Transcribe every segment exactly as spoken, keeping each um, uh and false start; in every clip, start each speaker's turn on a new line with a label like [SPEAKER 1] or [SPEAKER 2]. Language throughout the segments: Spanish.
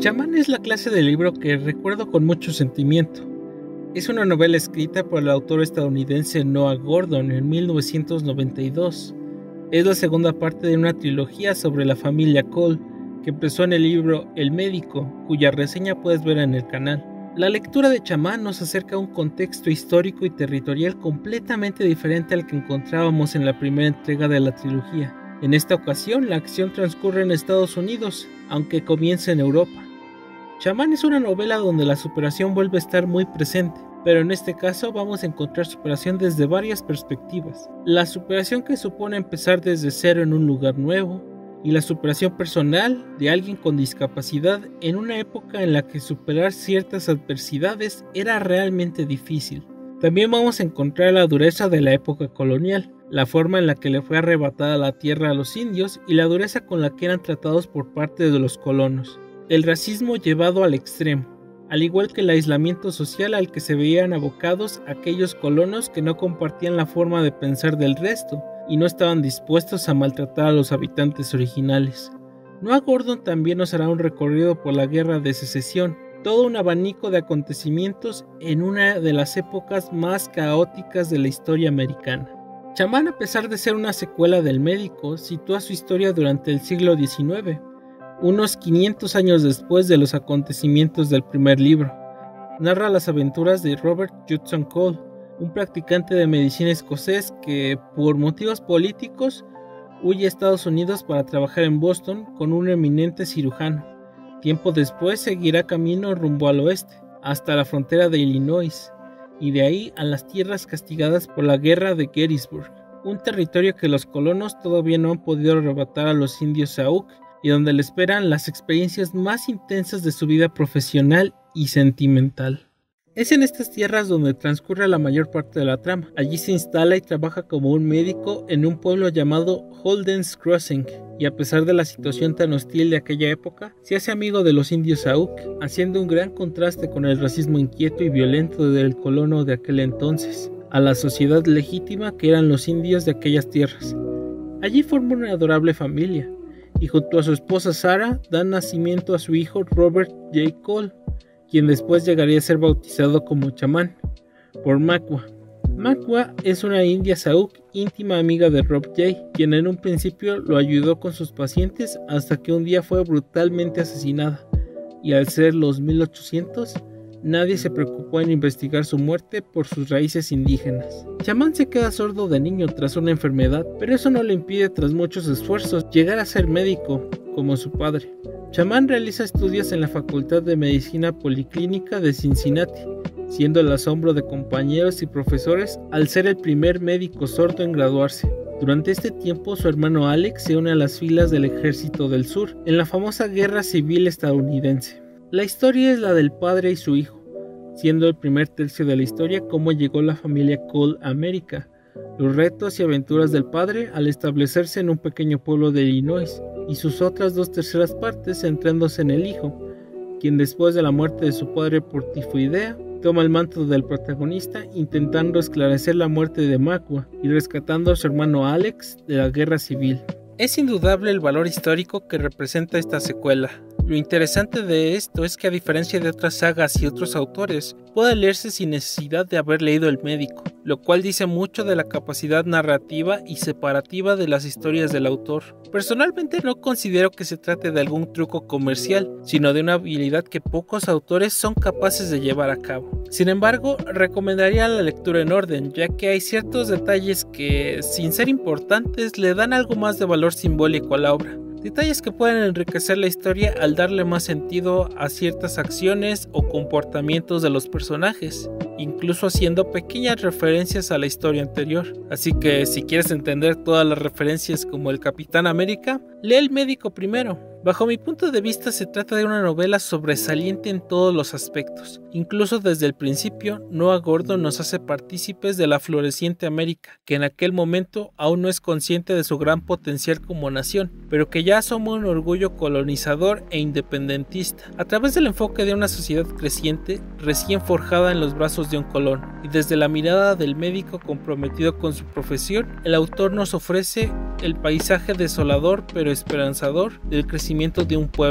[SPEAKER 1] Chamán es la clase de libro que recuerdo con mucho sentimiento. Es una novela escrita por el autor estadounidense Noah Gordon en mil novecientos noventa y dos. Es la segunda parte de una trilogía sobre la familia Cole, que empezó en el libro El Médico, cuya reseña puedes ver en el canal. La lectura de Chamán nos acerca a un contexto histórico y territorial completamente diferente al que encontrábamos en la primera entrega de la trilogía. En esta ocasión, la acción transcurre en Estados Unidos, aunque comienza en Europa. Chamán es una novela donde la superación vuelve a estar muy presente, pero en este caso vamos a encontrar superación desde varias perspectivas. La superación que supone empezar desde cero en un lugar nuevo, y la superación personal de alguien con discapacidad en una época en la que superar ciertas adversidades era realmente difícil. También vamos a encontrar la dureza de la época colonial, la forma en la que le fue arrebatada la tierra a los indios y la dureza con la que eran tratados por parte de los colonos. El racismo llevado al extremo, al igual que el aislamiento social al que se veían abocados aquellos colonos que no compartían la forma de pensar del resto y no estaban dispuestos a maltratar a los habitantes originales. Noah Gordon también nos hará un recorrido por la Guerra de Secesión, todo un abanico de acontecimientos en una de las épocas más caóticas de la historia americana. Chamán, a pesar de ser una secuela del Médico, sitúa su historia durante el siglo diecinueve, unos quinientos años después de los acontecimientos del primer libro. Narra las aventuras de Robert Judson Cole, un practicante de medicina escocés que, por motivos políticos, huye a Estados Unidos para trabajar en Boston con un eminente cirujano. Tiempo después seguirá camino rumbo al oeste, hasta la frontera de Illinois, y de ahí a las tierras castigadas por la Guerra de Gettysburg, un territorio que los colonos todavía no han podido arrebatar a los indios Sauk, y donde le esperan las experiencias más intensas de su vida profesional y sentimental. Es en estas tierras donde transcurre la mayor parte de la trama. Allí se instala y trabaja como un médico en un pueblo llamado Holden's Crossing, y a pesar de la situación tan hostil de aquella época, se hace amigo de los indios Sauk, haciendo un gran contraste con el racismo inquieto y violento del colono de aquel entonces, a la sociedad legítima que eran los indios de aquellas tierras. Allí forma una adorable familia, y junto a su esposa Sarah dan nacimiento a su hijo Robert J. Cole, quien después llegaría a ser bautizado como Chamán por Makwa. Makwa es una india Sauk íntima amiga de Rob J., quien en un principio lo ayudó con sus pacientes hasta que un día fue brutalmente asesinada, y al ser los mil ochocientos, nadie se preocupó en investigar su muerte por sus raíces indígenas. Chamán se queda sordo de niño tras una enfermedad, pero eso no le impide, tras muchos esfuerzos, llegar a ser médico, como su padre. Chamán realiza estudios en la Facultad de Medicina Policlínica de Cincinnati, siendo el asombro de compañeros y profesores al ser el primer médico sordo en graduarse. Durante este tiempo, su hermano Alex se une a las filas del Ejército del Sur, en la famosa Guerra Civil estadounidense. La historia es la del padre y su hijo, siendo el primer tercio de la historia cómo llegó la familia Cole a América, los retos y aventuras del padre al establecerse en un pequeño pueblo de Illinois, y sus otras dos terceras partes centrándose en el hijo, quien después de la muerte de su padre por tifoidea, toma el manto del protagonista intentando esclarecer la muerte de Makwa y rescatando a su hermano Alex de la guerra civil. Es indudable el valor histórico que representa esta secuela. Lo interesante de esto es que, a diferencia de otras sagas y otros autores, puede leerse sin necesidad de haber leído El Médico, lo cual dice mucho de la capacidad narrativa y separativa de las historias del autor. Personalmente no considero que se trate de algún truco comercial, sino de una habilidad que pocos autores son capaces de llevar a cabo. Sin embargo, recomendaría la lectura en orden, ya que hay ciertos detalles que, sin ser importantes, le dan algo más de valor simbólico a la obra. Detalles que pueden enriquecer la historia al darle más sentido a ciertas acciones o comportamientos de los personajes, incluso haciendo pequeñas referencias a la historia anterior. Así que si quieres entender todas las referencias como el Capitán América, lee El Médico primero. Bajo mi punto de vista, se trata de una novela sobresaliente en todos los aspectos. Incluso desde el principio, Noah Gordon nos hace partícipes de la floreciente América, que en aquel momento aún no es consciente de su gran potencial como nación, pero que ya asoma un orgullo colonizador e independentista, a través del enfoque de una sociedad creciente, recién forjada en los brazos de un colón. Y desde la mirada del médico comprometido con su profesión, el autor nos ofrece el paisaje desolador pero esperanzador del crecimiento de un pueblo,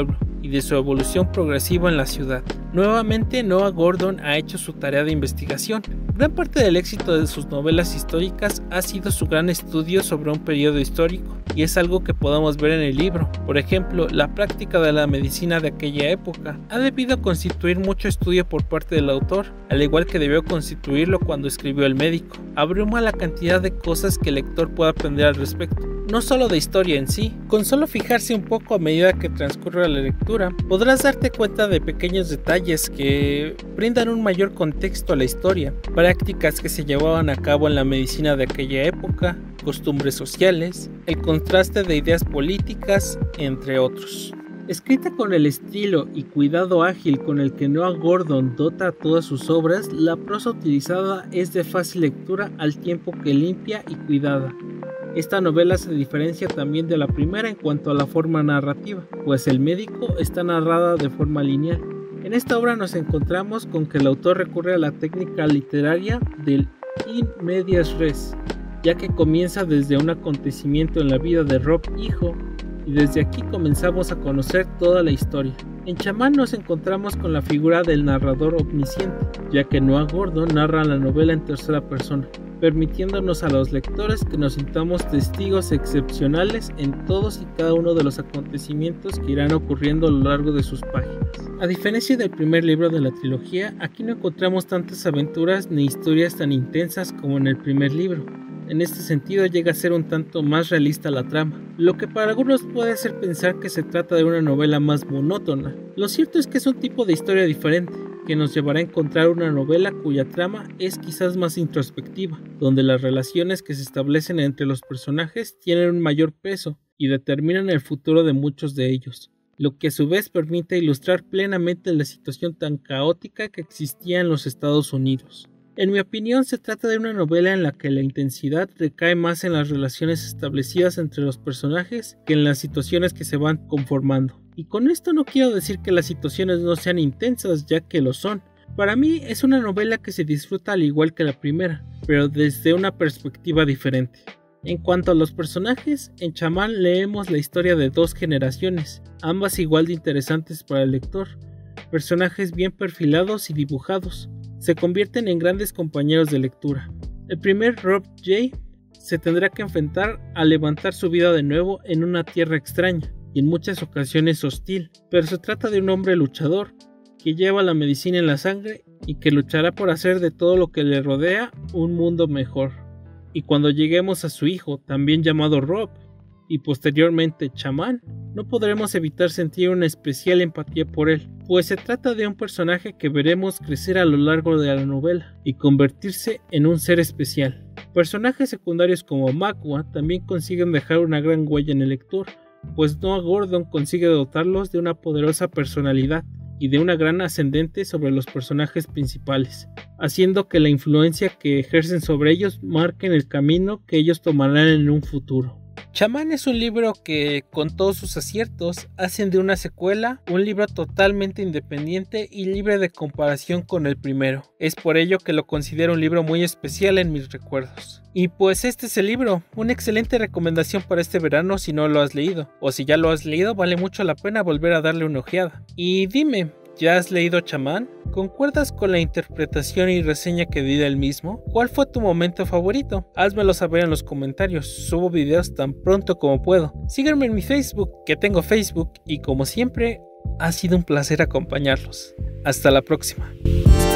[SPEAKER 1] y de su evolución progresiva en la ciudad. Nuevamente, Noah Gordon ha hecho su tarea de investigación. Gran parte del éxito de sus novelas históricas ha sido su gran estudio sobre un periodo histórico, y es algo que podemos ver en el libro. Por ejemplo, la práctica de la medicina de aquella época ha debido constituir mucho estudio por parte del autor, al igual que debió constituirlo cuando escribió El médico. Abruma la cantidad de cosas que el lector puede aprender al respecto, no solo de historia en sí. Con solo fijarse un poco a medida que transcurre la lectura, podrás darte cuenta de pequeños detalles que brindan un mayor contexto a la historia, prácticas que se llevaban a cabo en la medicina de aquella época, costumbres sociales, el contraste de ideas políticas, entre otros. Escrita con el estilo y cuidado ágil con el que Noah Gordon dota a todas sus obras, la prosa utilizada es de fácil lectura al tiempo que limpia y cuidada. Esta novela se diferencia también de la primera en cuanto a la forma narrativa, pues El médico está narrada de forma lineal. En esta obra nos encontramos con que el autor recurre a la técnica literaria del in medias res, ya que comienza desde un acontecimiento en la vida de Rob hijo, y desde aquí comenzamos a conocer toda la historia. En Chamán nos encontramos con la figura del narrador omnisciente, ya que Noah Gordon narra la novela en tercera persona, permitiéndonos a los lectores que nos sintamos testigos excepcionales en todos y cada uno de los acontecimientos que irán ocurriendo a lo largo de sus páginas. A diferencia del primer libro de la trilogía, aquí no encontramos tantas aventuras ni historias tan intensas como en el primer libro. En este sentido llega a ser un tanto más realista la trama, lo que para algunos puede hacer pensar que se trata de una novela más monótona. Lo cierto es que es un tipo de historia diferente, que nos llevará a encontrar una novela cuya trama es quizás más introspectiva, donde las relaciones que se establecen entre los personajes tienen un mayor peso y determinan el futuro de muchos de ellos, lo que a su vez permite ilustrar plenamente la situación tan caótica que existía en los Estados Unidos. En mi opinión, se trata de una novela en la que la intensidad recae más en las relaciones establecidas entre los personajes que en las situaciones que se van conformando. Y con esto no quiero decir que las situaciones no sean intensas, ya que lo son. Para mí es una novela que se disfruta al igual que la primera, pero desde una perspectiva diferente. En cuanto a los personajes, en Chamán leemos la historia de dos generaciones, ambas igual de interesantes para el lector. Personajes bien perfilados y dibujados, se convierten en grandes compañeros de lectura. El primer, Rob J., se tendrá que enfrentar a levantar su vida de nuevo en una tierra extraña y en muchas ocasiones hostil, pero se trata de un hombre luchador que lleva la medicina en la sangre y que luchará por hacer de todo lo que le rodea un mundo mejor. Y cuando lleguemos a su hijo, también llamado Rob, y posteriormente Chamán, no podremos evitar sentir una especial empatía por él, pues se trata de un personaje que veremos crecer a lo largo de la novela y convertirse en un ser especial. Personajes secundarios como Makwa también consiguen dejar una gran huella en el lector, pues Noah Gordon consigue dotarlos de una poderosa personalidad y de una gran ascendente sobre los personajes principales, haciendo que la influencia que ejercen sobre ellos marquen el camino que ellos tomarán en un futuro. Chamán es un libro que, con todos sus aciertos, hacen de una secuela un libro totalmente independiente y libre de comparación con el primero. Es por ello que lo considero un libro muy especial en mis recuerdos. Y pues este es el libro, una excelente recomendación para este verano si no lo has leído, o si ya lo has leído vale mucho la pena volver a darle una ojeada. Y dime, ¿ya has leído Chamán? ¿Concuerdas con la interpretación y reseña que di del mismo? ¿Cuál fue tu momento favorito? Házmelo saber en los comentarios, subo videos tan pronto como puedo. Síganme en mi Facebook, que tengo Facebook, y como siempre, ha sido un placer acompañarlos. Hasta la próxima.